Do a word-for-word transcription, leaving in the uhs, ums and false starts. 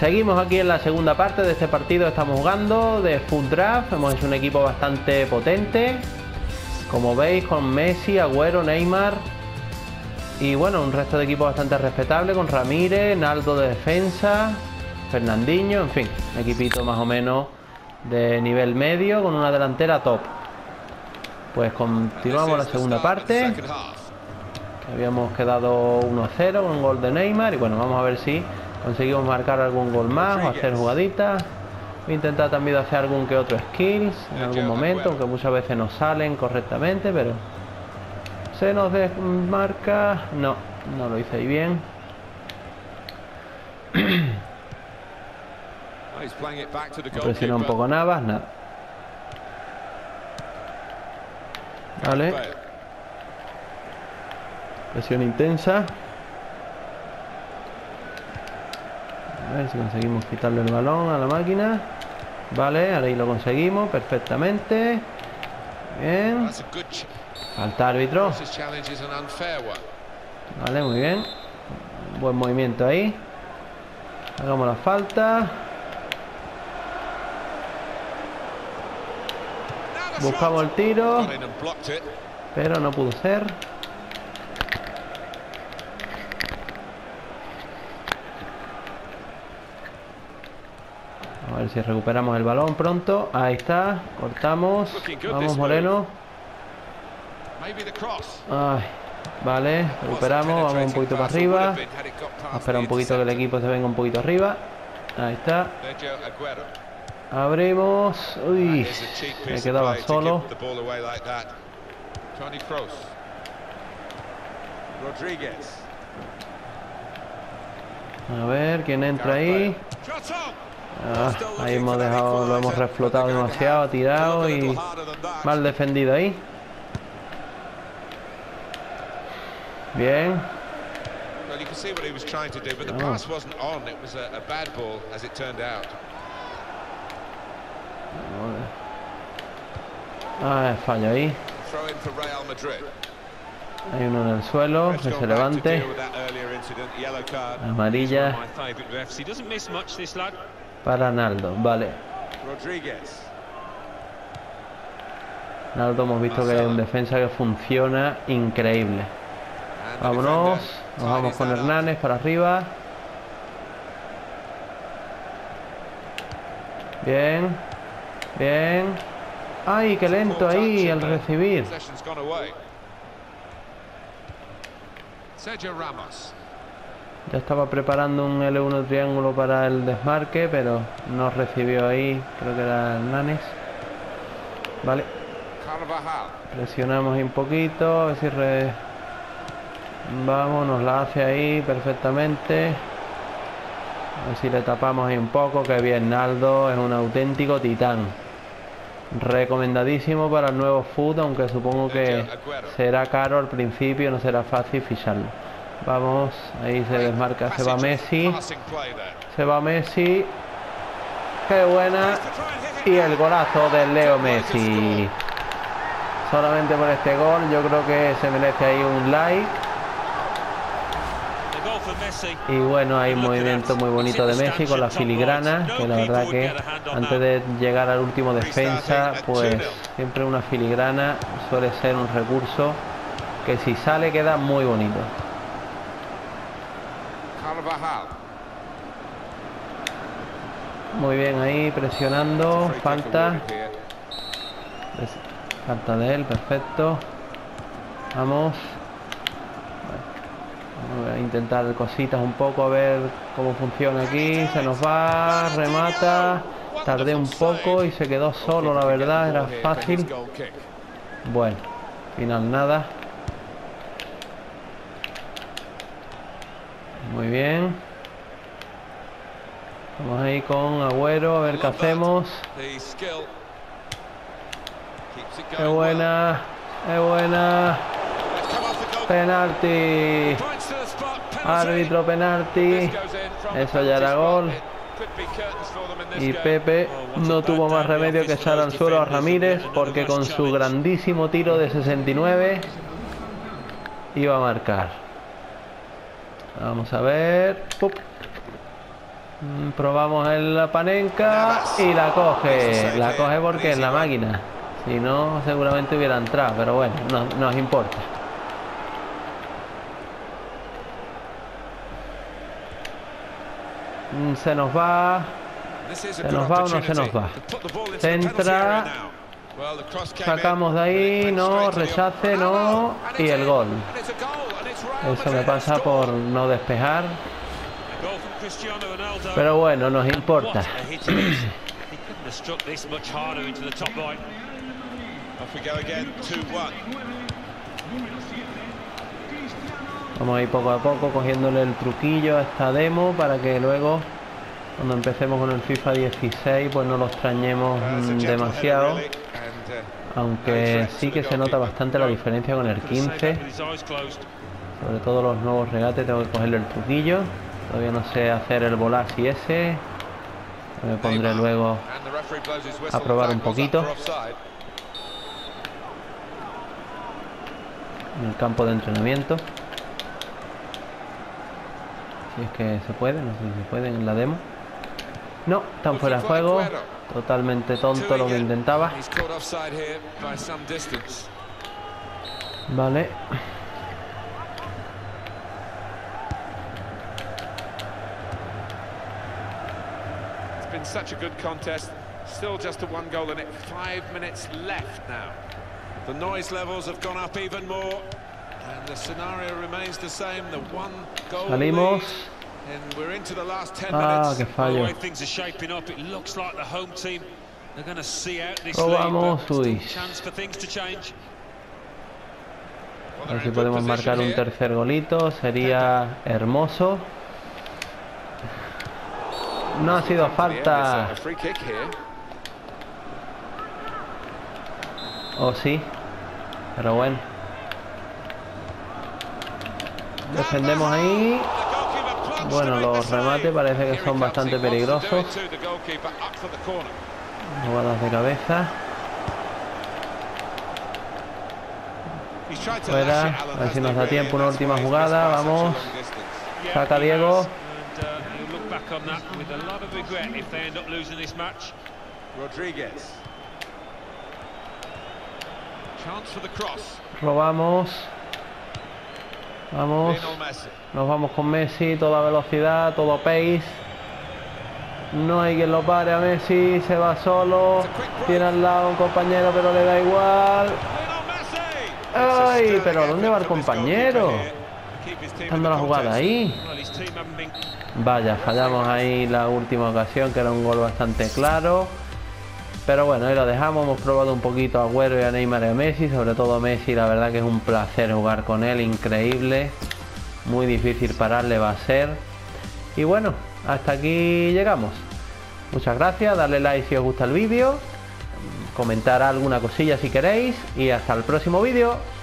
Seguimos aquí en la segunda parte de este partido. Estamos jugando de Foot Draft. Hemos hecho un equipo bastante potente, como veis, con Messi, Agüero, Neymar y bueno, un resto de equipo bastante respetable, con Ramírez, Naldo de defensa, Fernandinho, en fin, un equipito más o menos de nivel medio con una delantera top. Pues continuamos la segunda parte, que habíamos quedado uno a cero con un gol de Neymar y bueno, vamos a ver si conseguimos marcar algún gol más o hacer jugaditas. Voy a intentar también hacer algún que otro skills en algún momento, aunque muchas veces no salen correctamente, pero se nos desmarca. No, no lo hice ahí bien. Presiona un poco Navas, nada. Vale. Presión intensa. A ver si conseguimos quitarle el balón a la máquina. Vale, ahora ahí lo conseguimos perfectamente. Bien. Falta árbitro. Vale, muy bien. Buen movimiento ahí. Hagamos la falta. Buscamos el tiro, pero no pudo ser. A ver si recuperamos el balón pronto. Ahí está, cortamos. Vamos, Moreno. Ay, vale, recuperamos. Vamos un poquito para arriba. Vamos a esperar un poquito que el equipo se venga un poquito arriba. Ahí está. Abrimos. Uy, me quedaba solo. A ver quién entra ahí. Ah, ahí hemos dejado, lo hemos reflotado demasiado, tirado y mal defendido ahí. Bien. Ah, fallo ahí. Hay uno en el suelo, que se levante. Amarilla para Naldo, vale. Naldo hemos visto que es un defensa que funciona increíble. Vámonos, nos vamos con Hernández para arriba. Bien, bien. Ay, qué lento ahí al recibir. Ya estaba preparando un L uno triángulo para el desmarque, pero no recibió ahí. Creo que era Hernández. Vale. Presionamos un poquito. A ver si re... Vamos, nos la hace ahí perfectamente. A ver si le tapamos ahí un poco. Que bien, Naldo es un auténtico titán. Recomendadísimo para el nuevo Foot, aunque supongo que será caro al principio, no será fácil ficharlo. Vamos, ahí se desmarca, se va Messi. Se va Messi. ¡Qué buena! Y el golazo de Leo Messi. Solamente por este gol yo creo que se merece ahí un like. Y bueno, hay un movimiento muy bonito de Messi con la filigrana, que la verdad que antes de llegar al último defensa, pues siempre una filigrana suele ser un recurso que si sale queda muy bonito. Muy bien ahí, presionando, falta. Falta de él, perfecto. Vamos. Voy a intentar cositas un poco, a ver cómo funciona aquí. Se nos va, remata. Tardé un poco y se quedó solo, la verdad, era fácil. Bueno, final nada. Muy bien. Vamos ahí con Agüero, a ver qué hacemos. Qué buena, qué buena. Penalti. Árbitro, penalti. Eso ya era gol. Y Pepe no tuvo más remedio que echar al suelo a Ramírez, porque con su grandísimo tiro de sesenta y nueve iba a marcar. Vamos a ver. ¡Pup! Probamos el Panenka y la coge. La coge porque es la máquina. Si no, seguramente hubiera entrado. Pero bueno, no nos importa. Se nos va. Se nos va o no se nos va. Centra. Sacamos de ahí. No. Rechace. No. Y el gol. Eso me pasa por no despejar. Pero bueno, nos importa. Vamos a ir poco a poco cogiéndole el truquillo a esta demo para que luego cuando empecemos con el FIFA dieciséis pues no lo extrañemos demasiado, aunque sí que se nota bastante la diferencia con el quince, sobre todo los nuevos regates. Tengo que cogerle el truquillo. Todavía no sé hacer el volazzi ese. Me pondré luego a probar un poquito en el campo de entrenamiento, si es que se puede. No sé si se puede en la demo. No, están fuera de juego. Totalmente tonto lo que intentaba. Vale. Been such a good contest. Still just a one goal in it. Five minutes left now. The noise levels have gone up even more, and the scenario remains the same. The one goal Salimos. And we're into the last ten Ah, minutes. qué fallo. The way things are shaping up, it looks like the home team are going to see out this Oh, lead, vamos, but uy. still chance for things to change. A ver si podemos marcar un tercer golito. Sería hermoso. No ha sido falta. O oh, sí. Pero bueno. Defendemos ahí. Bueno, los remates parece que son bastante peligrosos. Jugadas de cabeza. Fuera. A ver si nos da tiempo una última jugada. Vamos. Saca Diego. Robamos. Vamos. Nos vamos con Messi. Toda velocidad, todo pace. No hay quien lo pare a Messi. Se va solo. Tiene al lado un compañero, pero le da igual. ¡Ay! Pero ¿dónde va el compañero? Dando la jugada ahí. Vaya, fallamos ahí la última ocasión, que era un gol bastante claro. Pero bueno, ahí lo dejamos. Hemos probado un poquito a Agüero y a Neymar y a Messi. Sobre todo a Messi, la verdad que es un placer jugar con él. Increíble. Muy difícil pararle va a ser. Y bueno, hasta aquí llegamos. Muchas gracias. Darle like si os gusta el vídeo. Comentar alguna cosilla si queréis. Y hasta el próximo vídeo.